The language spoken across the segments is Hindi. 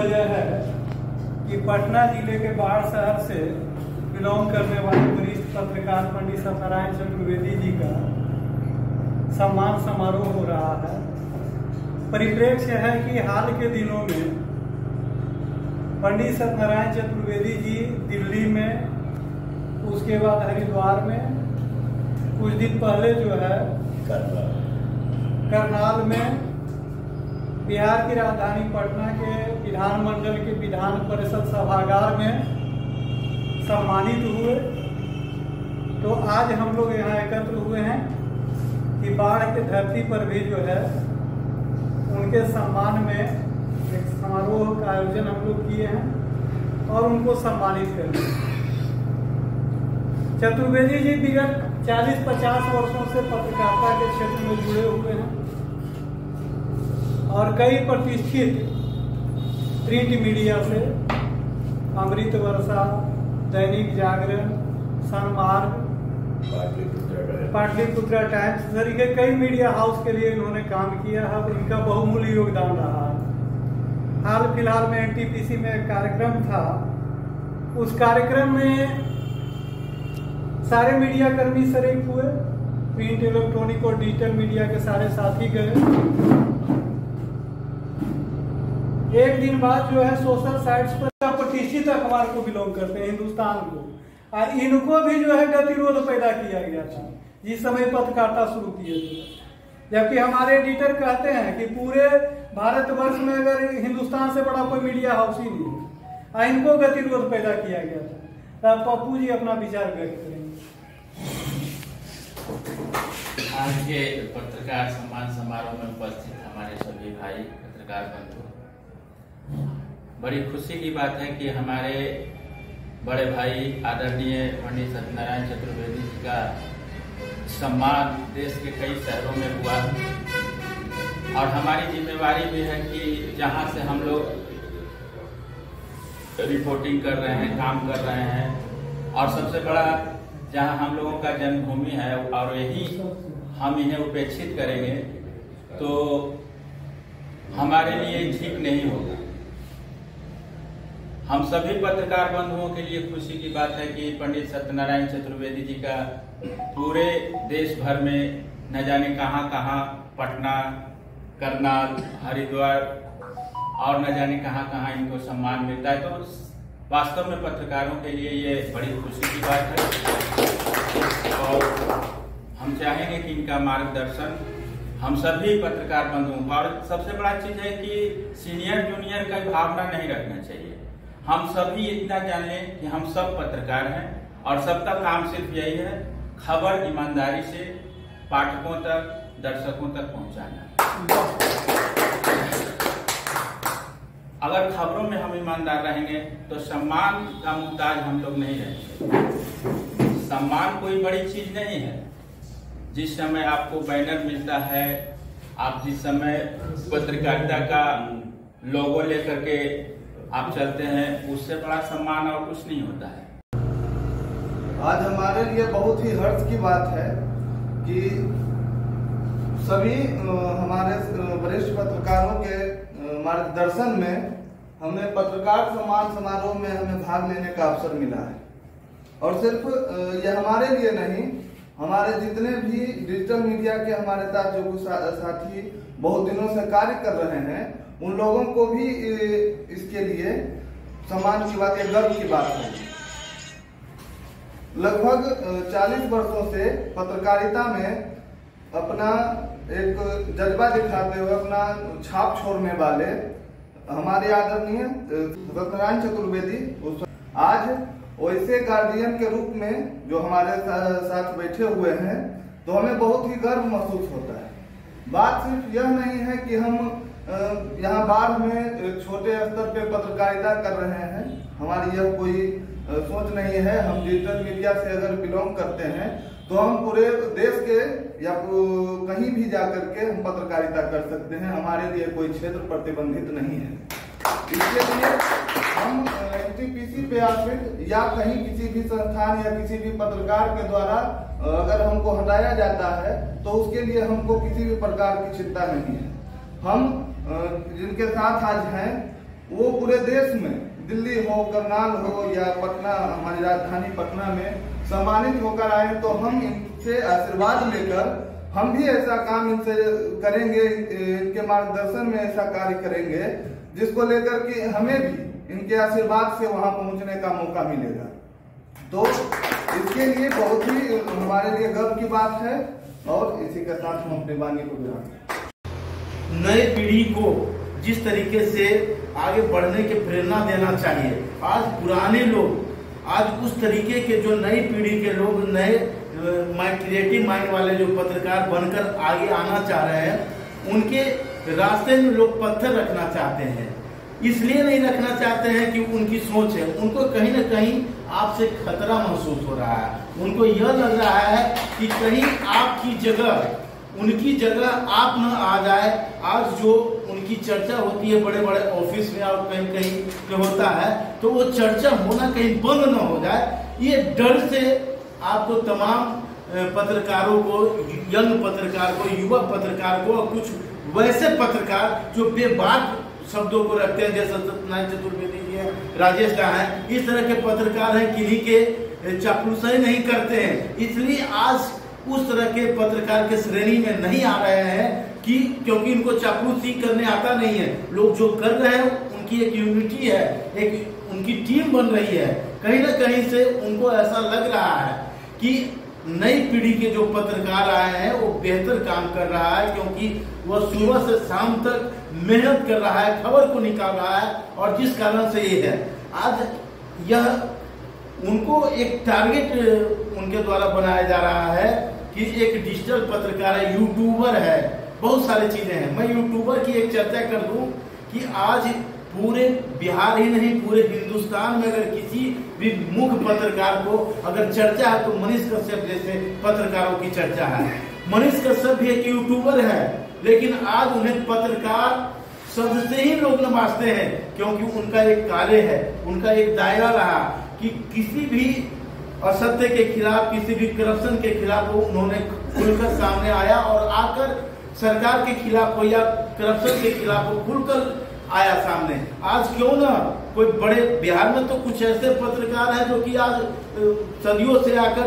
वजह है कि पटना जिले के बाढ़ शहर से बिलोंग करने वाले वरिष्ठ पत्रकार पंडित सत्यनारायण चतुर्वेदी जी का सम्मान समारोह हो रहा है। परिप्रेक्ष्य है कि हाल के दिनों में पंडित सत्यनारायण चतुर्वेदी जी दिल्ली में, उसके बाद हरिद्वार में, कुछ दिन पहले जो है करनाल में, बिहार की राजधानी पटना के विधानमंडल के विधान परिषद सभागार में सम्मानित हुए। तो आज हम लोग यहाँ एकत्र हुए हैं कि बाढ़ के धरती पर भी जो है उनके सम्मान में एक समारोह का आयोजन हम लोग किए हैं और उनको सम्मानित करें। चतुर्वेदी जी विगत 40-50 वर्षों से पत्रकारिता के क्षेत्र में जुड़े हुए हैं और कई प्रतिष्ठित प्रिंट मीडिया से अमृत वर्षा, दैनिक जागरण, सनमार्ग, पाटलिपुत्रा टाइम्स तरीके कई मीडिया हाउस के लिए इन्होंने काम किया है। इनका बहुमूल्य योगदान रहा है। हाल फिलहाल में एनटीपीसी में एक कार्यक्रम था, उस कार्यक्रम में सारे मीडिया कर्मी शरीक हुए, प्रिंट, इलेक्ट्रॉनिक और डिजिटल मीडिया के सारे साथी गए। एक दिन बाद जो है सोशल साइट्स पर प्रतिष्ठित अखबार को बिलोंग करते हैं, हिंदुस्तान को, और इनको भी जो है गतिरोध पैदा किया गया था जिस समय पत्रकारिता शुरू किए थे। जबकि हमारे एडिटर कहते हैं कि पूरे भारतवर्ष में अगर हिंदुस्तान से बड़ा कोई मीडिया हाउस ही नहीं है, और इनको गतिरोध पैदा किया गया था। तब पप्पू जी अपना विचार व्यक्त करेंगे। आज के पत्रकार सम्मान समारोह में उपस्थित हमारे सभी भाई पत्रकार बंधु, बड़ी खुशी की बात है कि हमारे बड़े भाई आदरणीय पंडित सत्यनारायण चतुर्वेदी जी का सम्मान देश के कई शहरों में हुआ और हमारी जिम्मेवारी भी है कि जहां से हम लोग रिपोर्टिंग कर रहे हैं, काम कर रहे हैं, और सबसे बड़ा जहां हम लोगों का जन्मभूमि है और यही हम इन्हें उपेक्षित करेंगे तो हमारे लिए ठीक नहीं होगा। हम सभी पत्रकार बंधुओं के लिए खुशी की बात है कि पंडित सत्यनारायण चतुर्वेदी जी का पूरे देश भर में न जाने कहां कहां, पटना, करनाल, हरिद्वार और न जाने कहां कहां इनको सम्मान मिलता है। तो वास्तव में पत्रकारों के लिए ये बड़ी खुशी की बात है और हम चाहेंगे कि इनका मार्गदर्शन हम सभी पत्रकार बंधुओं को, और सबसे बड़ा चीज है कि सीनियर जूनियर का भावना नहीं रखना चाहिए। हम सभी इतना जान लें कि हम सब पत्रकार हैं और सबका काम सिर्फ यही है, खबर ईमानदारी से पाठकों तक, दर्शकों तक पहुंचाना। अगर खबरों में हम ईमानदार रहेंगे तो सम्मान का मुहताज हम लोग नहीं रहेंगे। सम्मान कोई बड़ी चीज नहीं है। जिस समय आपको बैनर मिलता है, आप जिस समय पत्रकारिता का लोगो लेकर के आप चलते हैं, उससे बड़ा सम्मान और कुछ नहीं होता है। आज हमारे लिए बहुत ही हर्ष की बात है कि सभी हमारे वरिष्ठ पत्रकारों के मार्गदर्शन में हमें पत्रकार सम्मान समारोह में हमें भाग लेने का अवसर मिला है। और सिर्फ ये हमारे लिए नहीं, हमारे जितने भी डिजिटल मीडिया के हमारे साथ जो कुछ साथी बहुत दिनों से कार्य कर रहे हैं, उन लोगों को भी इसके लिए सम्मान की बात, गर्व की बात है। लगभग 40 वर्षों से पत्रकारिता में अपना एक जज्बा दिखाते हुए अपना छाप छोड़ने वाले हमारे आदरणीय सत्यनारायण चतुर्वेदी आज वैसे गार्डियन के रूप में जो हमारे साथ बैठे हुए हैं, तो हमें बहुत ही गर्व महसूस होता है। बात सिर्फ यह नहीं है कि हम यहाँ बाढ़ में छोटे स्तर पे पत्रकारिता कर रहे हैं, हमारी यह कोई सोच नहीं है। हम डिजिटल मीडिया से अगर बिलोंग करते हैं तो हम पूरे देश के या कहीं भी जाकर के हम पत्रकारिता कर सकते हैं। हमारे लिए कोई क्षेत्र प्रतिबंधित नहीं है। इसके लिए हम एनटीपीसी पे आश्रित या कहीं किसी भी संस्थान या किसी भी पत्रकार के द्वारा अगर हमको हटाया जाता है तो उसके लिए हमको किसी भी प्रकार की चिंता नहीं है। हम जिनके साथ आज हैं वो पूरे देश में, दिल्ली हो, करनाल हो या पटना, हमारी राजधानी पटना में सम्मानित होकर आए। तो हम इनसे आशीर्वाद लेकर हम भी ऐसा काम इनसे करेंगे, इनके मार्गदर्शन में ऐसा कार्य करेंगे जिसको लेकर कि हमें भी इनके आशीर्वाद से वहां पहुंचने का मौका मिलेगा। तो इसके लिए बहुत ही हमारे लिए गर्व की बात है और इसी के साथ हम अपनी वाणी को विराम। नई पीढ़ी को जिस तरीके से आगे बढ़ने की प्रेरणा देना चाहिए, आज पुराने लोग, आज उस तरीके के जो नई पीढ़ी के लोग, नए क्रिएटिव माइंड वाले जो पत्रकार बनकर आगे आना चाह रहे हैं, उनके रास्ते में लोग पत्थर रखना चाहते हैं। इसलिए नहीं रखना चाहते हैं कि उनकी सोच है, उनको कहीं ना कहीं आपसे खतरा महसूस हो रहा है। उनको यह लग रहा है कि कहीं आपकी जगह, उनकी जगह आप न आ जाए। आज जो उनकी चर्चा होती है बड़े बड़े ऑफिस में और कहीं कहीं पे होता है, तो वो चर्चा होना कहीं बंद न हो जाए, ये डर से आपको तमाम पत्रकारों को, यंग पत्रकार को, युवा पत्रकार को और कुछ वैसे पत्रकार जो बेबाक शब्दों को रखते हैं, जैसे सत्यनारायण चतुर्वेदी जी हैं, राजेश दा हैं, इस तरह के पत्रकार हैं, किन्हीं के चापलूसाई नहीं करते हैं। इसलिए आज उस तरह के पत्रकार के श्रेणी में नहीं आ रहे हैं कि क्योंकि इनको चापलूसी करने आता नहीं है। लोग जो कर रहे हैं उनकी एक यूनिटी है, एक उनकी टीम बन रही है। कहीं ना कहीं से उनको ऐसा लग रहा है कि नई पीढ़ी के जो पत्रकार आए हैं वो बेहतर काम कर रहा है, क्योंकि वह सुबह से शाम तक मेहनत कर रहा है, खबर को निकाल रहा है। और जिस कारण से ये है, आज यह उनको एक टारगेट उनके द्वारा बनाया जा रहा है कि एक डिजिटल पत्रकार है, यूट्यूबर है, बहुत सारी चीजें हैं। मैं यूट्यूबर की एक चर्चा कर दूं कि आज पूरे बिहार ही नहीं, पूरे हिंदुस्तान में अगर किसी भी मुख्य पत्रकार को अगर चर्चा है तो मनीष कश्यप जैसे पत्रकारों की चर्चा है। मनीष कश्यप भी एक यूट्यूबर है, लेकिन आज उन्हें पत्रकार शब्द से ही लोग नवाजते हैं, क्योंकि उनका एक कार्य है, उनका एक दायरा रहा कि किसी भी असत्य के खिलाफ, किसी भी करप्शन के खिलाफ वो उन्होंने खुलकर सामने आया और आकर सरकार के खिलाफ हो या करप्शन के खिलाफ वो खुलकर आया सामने। आज क्यों ना कोई बड़े, बिहार में तो कुछ ऐसे पत्रकार हैं जो कि आज सदियों से आकर,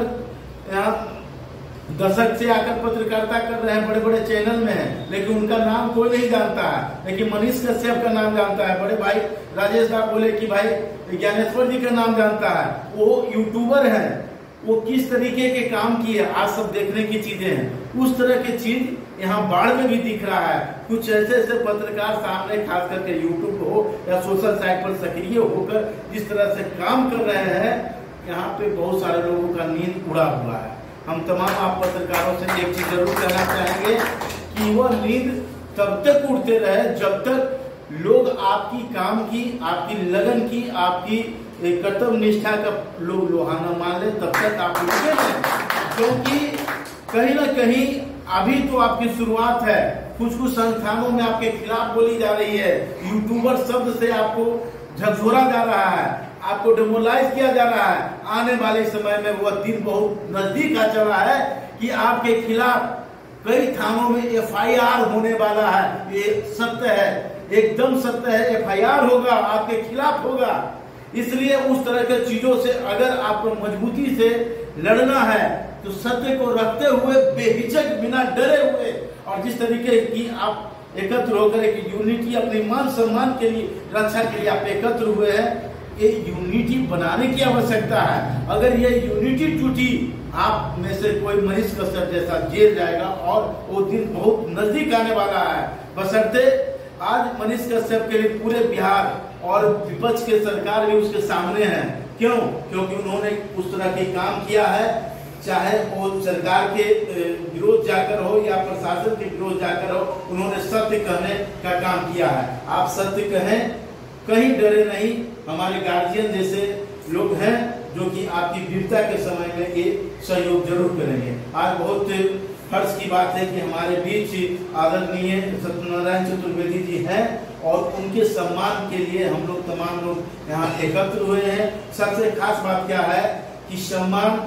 दशक से आकर पत्रकारिता कर रहे हैं, बड़े बड़े चैनल में हैं, लेकिन उनका नाम कोई नहीं जानता है। लेकिन मनीष कश्यप का नाम जानता है, बड़े भाई राजेश दा बोले कि भाई ज्ञानेश्वर जी का नाम जानता है, वो यूट्यूबर हैं, वो किस तरीके के काम किए आज सब देखने की चीजें हैं। उस तरह की चीज यहाँ बाढ़ में भी दिख रहा है। कुछ ऐसे ऐसे पत्रकार सामने, खास करके यूट्यूब हो या सोशल साइट पर सक्रिय होकर जिस तरह से काम कर रहे हैं, यहाँ पे बहुत सारे लोगों का नींद उड़ा हुआ है। हम तमाम आप पत्रकारों से एक चीज जरूर कहना चाहेंगे कि वह नींद तब तक उड़ते रहे जब तक लोग आपकी काम की, आपकी लगन की, आपकी कर्तव्य निष्ठा का लोग लोहाना मान ले, तब तक आप उठते हैं। क्योंकि कहीं ना कहीं अभी तो आपकी शुरुआत है, कुछ संस्थानों में आपके खिलाफ बोली जा रही है, यूट्यूबर शब्द से आपको झकझोरा जा रहा है, आपको डेमोलाइज किया जा रहा है। आने वाले समय में वह दिन बहुत नजदीक आ चला है कि आपके खिलाफ कई थानों में FIR होने वाला है। ये सत्य है, एकदम सत्य है, FIR होगा, आपके खिलाफ होगा। इसलिए उस तरह के चीजों से अगर आपको मजबूती से लड़ना है तो सत्य को रखते हुए, बेहिचक, बिना डरे हुए, और जिस तरीके की आप एकत्र होकर एक यूनिटी, अपने मान सम्मान के लिए, रक्षा के लिए आप एकत्र हुए हैं, ये यूनिटी बनाने की आवश्यकता है। अगर ये यूनिटी टूटी, आप में से कोई मनीष कश्यप जैसा जेल जाएगा और वो दिन बहुत नजदीक आने वाला है। बशर्ते आज मनीष कश्यप के लिए पूरे बिहार और विपक्ष के सरकार भी उसके सामने है। क्यों? क्योंकि उन्होंने उस तरह के काम किया है, चाहे वो सरकार के विरोध जाकर हो या प्रशासन के विरोध जाकर हो, उन्होंने सत्य कहने का काम किया है। आप सत्य कहें, कहीं डरे नहीं। हमारे गार्जियन जैसे लोग हैं जो कि आपकी वीरता के समय में ये सहयोग जरूर करेंगे। आज बहुत हर्ष की बात है कि हमारे बीच आदरणीय सत्यनारायण चतुर्वेदी जी हैं और उनके सम्मान के लिए हम लोग तमाम लोग यहाँ एकत्र हुए हैं। सबसे खास बात क्या है कि सम्मान,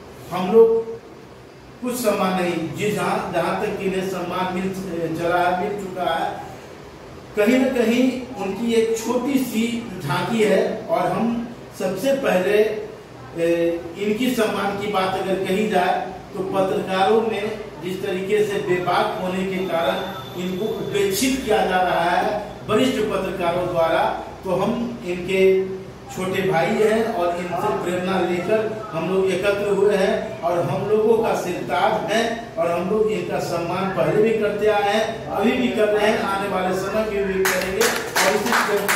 हम लोग कुछ सम्मान नहीं, जहाँ तक इन्हें सम्मान मिल चुका है, कहीं न कहीं उनकी एक छोटी सी झांकी है। और हम सबसे पहले इनकी सम्मान की बात अगर कही जाए तो पत्रकारों में जिस तरीके से बेबाक होने के कारण इनको उपेक्षित किया जा रहा है वरिष्ठ पत्रकारों द्वारा, तो हम इनके छोटे भाई हैं और इनसे प्रेरणा लेकर हम लोग एकत्र हुए हैं और हम लोगों का सिरताज है और हम लोग इनका सम्मान पहले भी करते आए हैं, अभी भी कर रहे हैं, आने वाले समय में भी करेंगे और इसी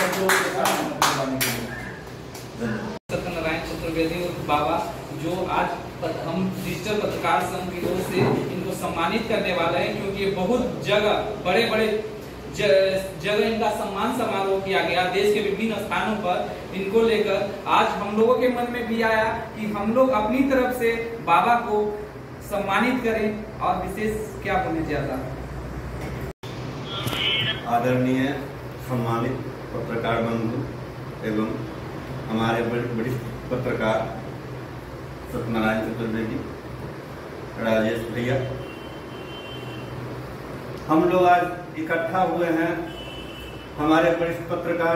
सत्यनारायण चतुर्वेदी बाबा जो आज हम डिजिटल पत्रकार संघ की ओर से इनको सम्मानित करने वाले हैं, क्योंकि बहुत जगह बड़े बड़े जगह इनका सम्मान समारोह किया गया देश के विभिन्न स्थानों पर। इनको लेकर आज हम लोगों के मन में भी आया कि हम लोग अपनी तरफ से बाबा को सम्मानित करें और विशेष क्या बोले ज्यादा। आदरणीय सम्मानित पत्रकार बंधु एवं हमारे वरिष्ठ पत्रकार सत्यनारायण चतुर्वेदी, राजेश भैया, हम लोग आज इकट्ठा हुए हैं हमारे वरिष्ठ पत्रकार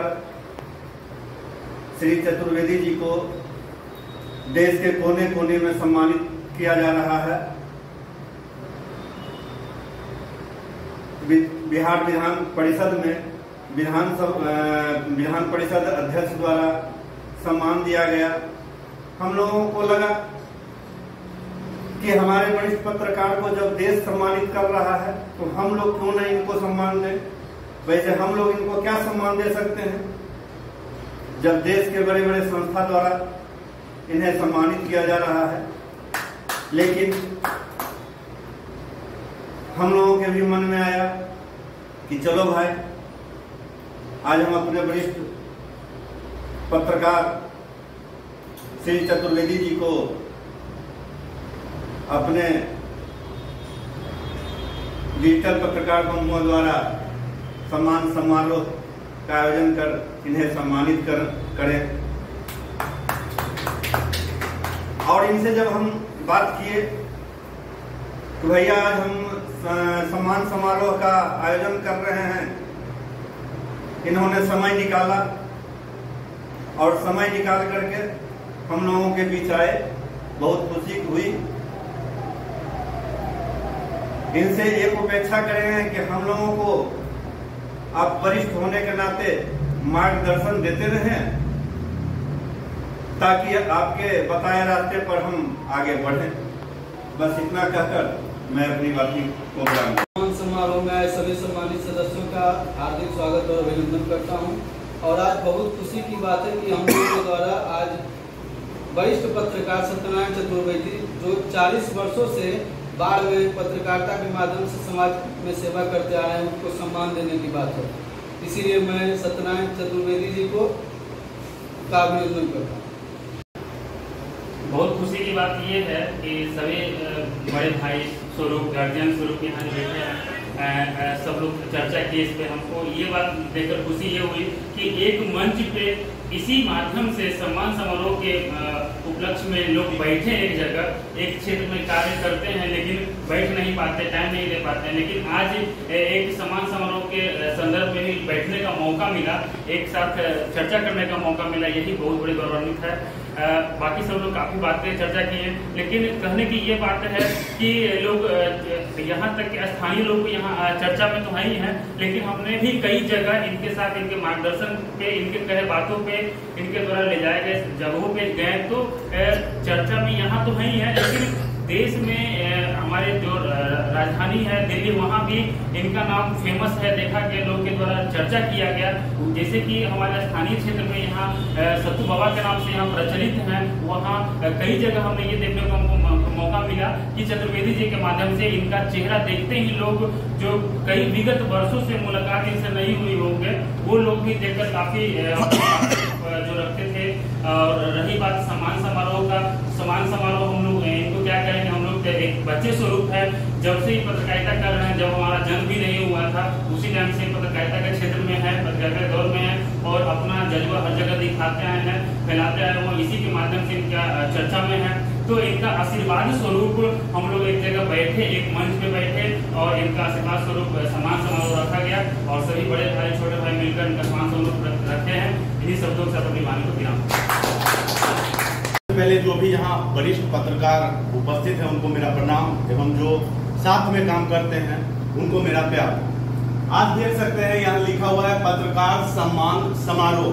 श्री चतुर्वेदी जी को देश के कोने कोने में सम्मानित किया जा रहा है। बिहार विधान परिषद में विधान परिषद अध्यक्ष द्वारा सम्मान दिया गया। हम लोगों को लगा कि हमारे वरिष्ठ पत्रकार को जब देश सम्मानित कर रहा है तो हम लोग क्यों नहीं इनको सम्मान दें। वैसे हम लोग इनको क्या सम्मान दे सकते हैं जब देश के बड़े बड़े संस्था द्वारा इन्हें सम्मानित किया जा रहा है। लेकिन हम लोगों के भी मन में आया कि चलो भाई, आज हम अपने वरिष्ठ पत्रकार श्री चतुर्वेदी जी को अपने डिजिटल पत्रकार बंधुओं द्वारा सम्मान समारोह का आयोजन कर इन्हें सम्मानित करें। और इनसे जब हम बात किए तो भैया आज हम सम्मान समारोह का आयोजन कर रहे हैं, इन्होंने समय निकाला और समय निकाल करके हम लोगों के बीच आए, बहुत खुशी हुई। इनसे एक अपेक्षा करेंगे कि हम लोगों को आप वरिष्ठ होने के नाते मार्गदर्शन देते रहें ताकि आपके बताए रास्ते पर हम आगे बढ़ें। बस इतना कहकर मैं अपनी बातों को सम्मान समारोह में आए सभी सम्मानित सदस्यों का हार्दिक स्वागत और अभिनंदन करता हूं। और आज बहुत खुशी की बात है कि हम लोगों के द्वारा आज वरिष्ठ पत्रकार सत्यनारायण चतुर्वेदी जो 40 वर्षों से बाढ़ में पत्रकारिता के माध्यम से समाज में सेवा करते आए हैं, उनको सम्मान देने की बात है। इसीलिए मैं सत्यनारायण चतुर्वेदी जी को का अभिनंदन करता हूँ। बहुत खुशी की बात ये है कि सभी बड़े भाई स्वरूप, गार्जियन स्वरूप यहाँ जो बैठे हैं सब लोग चर्चा की इस पे। हमको ये बात देखकर खुशी ये हुई कि एक मंच पे इसी माध्यम से सम्मान समारोह के उपलक्ष्य में लोग बैठे एक जगह एक क्षेत्र में कार्य करते हैं लेकिन बैठ नहीं पाते, टाइम नहीं दे पाते हैं। लेकिन आज एक सम्मान समारोह के संदर्भ में भी बैठने का मौका मिला, एक साथ चर्चा करने का मौका मिला, यही बहुत बड़ी गौरवान्वित है। बाकी सब लोग काफी बातें चर्चा की हैं, लेकिन कहने की ये बात है कि लोग यहाँ तक कि स्थानीय लोग यहाँ चर्चा में तो है ही हैं, लेकिन हमने भी कई जगह इनके साथ इनके मार्गदर्शन पे, इनके कहे बातों पे, इनके द्वारा ले जाए गए जगहों पे गए तो चर्चा में यहाँ तो है ही है, लेकिन देश में हमारे जो राजधानी है दिल्ली, वहाँ भी इनका नाम फेमस है, देखा गया, लोग के द्वारा चर्चा किया गया। जैसे कि हमारे स्थानीय क्षेत्र में यहाँ सत्तू बाबा के नाम से यहाँ प्रचलित हैं, वहाँ कई जगह हमने ये देखने को मौका मिला कि चतुर्वेदी जी के माध्यम से इनका चेहरा देखते ही लोग जो कई विगत वर्षों से मुलाकात इनसे नहीं हुई होंगे वो लोग भी देखकर काफी जो रखते थे। और रही बात सम्मान समारोह का, सम्मान समारोह हम लोग इनको क्या करेंगे, हम लोग एक बच्चे स्वरूप है, जब से ही पत्रकारिता कर रहे हैं, जब हमारा जन्म भी नहीं हुआ था उसी टाइम से पत्रकारिता के क्षेत्र में है, पत्रकारिता के दौर में है और अपना जज्बा हर जगह दिखाते आए हैं, फैलाते आए हैं, वो इसी के माध्यम से इनका चर्चा में है। तो इनका आशीर्वाद स्वरूप हम लोग एक जगह बैठे, एक मंच पे बैठे और इनका आशीर्वाद स्वरूप सम्मान समारोह रखा गया और सभी बड़े भाई छोटे भाई मिलकर इनका सम्मान समारोह रखे हैं। इन्हीं शब्दों से अपनी वाणी को विराम। पहले जो भी यहाँ वरिष्ठ पत्रकार उपस्थित हैं उनको मेरा प्रणाम एवं जो साथ में काम करते हैं उनको मेरा प्यार। आज देख सकते हैं यहाँ लिखा हुआ है पत्रकार सम्मान समारोह।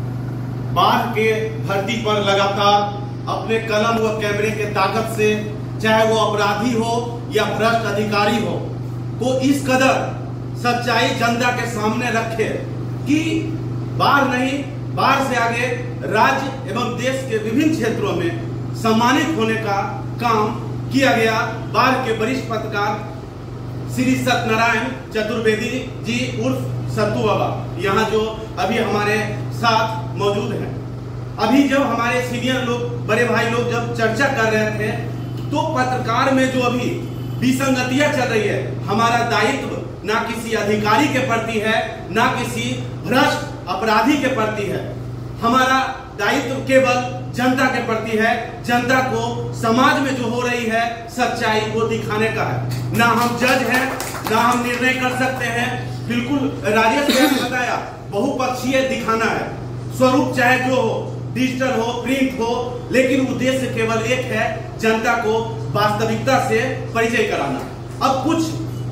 बाढ़ के धरती पर लगातार अपने कलम व कैमरे के ताकत से, चाहे वो अपराधी हो या भ्रष्ट अधिकारी हो, तो इस कदर सच्चाई जनता के सामने रखे कि बाढ़ नहीं, बाढ़ से आगे राज्य एवं देश के विभिन्न क्षेत्रों में सम्मानित होने का काम किया गया। बाढ़ के वरिष्ठ पत्रकार श्री सत्यनारायण चतुर्वेदी जी उर्फ सत्तू बाबा यहाँ जो अभी हमारे साथ मौजूद हैं। अभी जब हमारे सीनियर लोग, बड़े भाई लोग जब चर्चा कर रहे थे तो पत्रकार में जो अभी विसंगतियां चल रही है, हमारा दायित्व ना किसी अधिकारी के प्रति है, ना किसी भ्रष्ट अपराधी के प्रति है। हमारा दायित्व केवल जनता के प्रति है। जनता को समाज में जो हो रही है सच्चाई वो दिखाने का है। ना हम जज हैं, ना हम निर्णय कर सकते हैं। बिल्कुल राजेश ने बताया, बहुपक्षीय दिखाना है। स्वरूप चाहे जो हो, डिजिटल हो, प्रिंट हो, लेकिन उद्देश्य केवल एक है, जनता को वास्तविकता से परिचय कराना। अब कुछ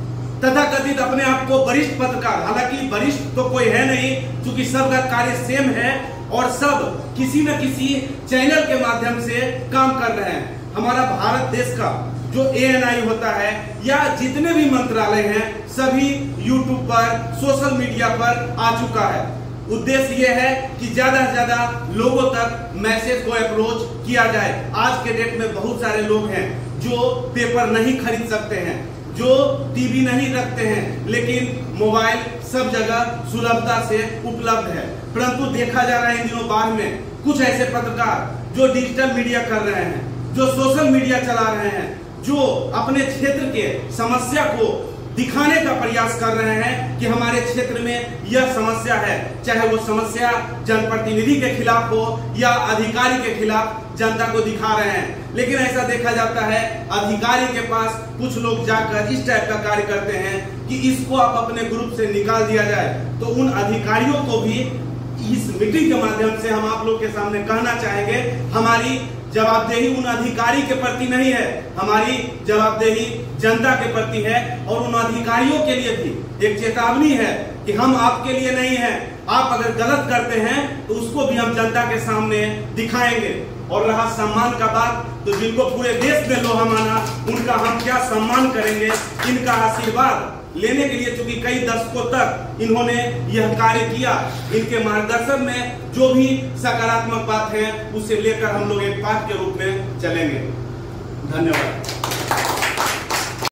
तथाकथित अपने आप को वरिष्ठ पत्रकार, हालांकि वरिष्ठ तो कोई है नहीं, क्योंकि सबका कार्य सेम है और सब किसी न किसी चैनल के माध्यम से काम कर रहे हैं। हमारा भारत देश का जो ANI होता है या जितने भी मंत्रालय हैं, सभी YouTube पर, सोशल मीडिया पर आ चुका है। उद्देश्य यह है कि ज्यादा से ज्यादा लोगों तक मैसेज को अप्रोच किया जाए। आज के डेट में बहुत सारे लोग हैं जो पेपर नहीं खरीद सकते हैं, जो टीवी नहीं रखते हैं, लेकिन मोबाइल सब जगह सुलभता से उपलब्ध है। परंतु देखा जा रहा है इन दिनों बाढ़ में कुछ ऐसे पत्रकार जो डिजिटल मीडिया कर रहे हैं, जो सोशल मीडिया चला रहे हैं, जो अपने क्षेत्र के समस्या को दिखाने का प्रयास कर रहे हैं कि हमारे क्षेत्र में यह समस्या है, चाहे वो समस्या जनप्रतिनिधि के खिलाफ हो या अधिकारी के खिलाफ, जनता को दिखा रहे हैं। लेकिन ऐसा देखा जाता है अधिकारी के पास कुछ लोग जाकर इस टाइप का कार्य करते हैं कि इसको आप अपने ग्रुप से निकाल दिया जाए। तो उन अधिकारियों को भी इस मीटिंग के माध्यम से हम आप लोग के सामने कहना चाहेंगे, हमारी जवाबदेही उन अधिकारी के प्रति नहीं है, हमारी जवाबदेही जनता के प्रति है। और उन अधिकारियों के लिए भी एक चेतावनी है कि हम आपके लिए नहीं है। आप अगर गलत करते हैं तो उसको भी हम जनता के सामने दिखाएंगे। और रहा सम्मान का बात, तो जिनको पूरे देश में लोहा माना, उनका हम क्या सम्मान करेंगे। इनका आशीर्वाद लेने के लिए चूंकि कई दशकों तक इन्होंने यह कार्य किया, इनके मार्गदर्शन में जो भी सकारात्मक बात है उसे लेकर हम लोग एक पाठ के रूप में चलेंगे। धन्यवाद।